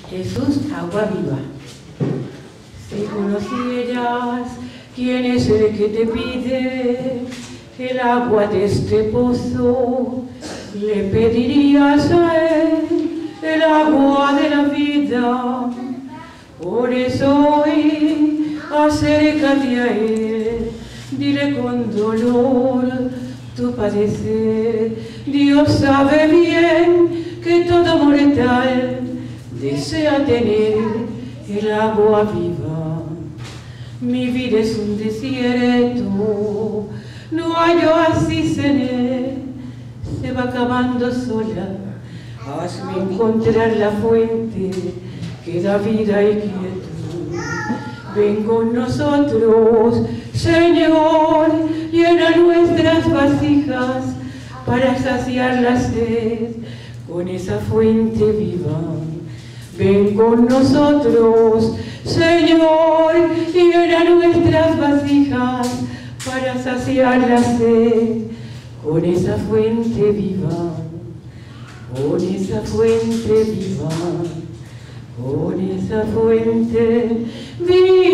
Jesús, agua viva. Si conocieras quién es el que te pide el agua de este pozo, le pedirías a él el agua de la vida. Por eso hoy acércate a él, dile con dolor tu padecer. Dios sabe bien que todo mortal desea tener el agua viva. Mi vida es un desierto, no hay oasis en él, se va acabando sola. Hazme encontrar la fuente que da vida y quietud. Ven con nosotros, Señor, llena nuestras vasijas para saciar la sed con esa fuente viva. Ven con nosotros, Señor, llena nuestras vasijas para saciar la sed con esa fuente viva, con esa fuente viva, con esa fuente viva.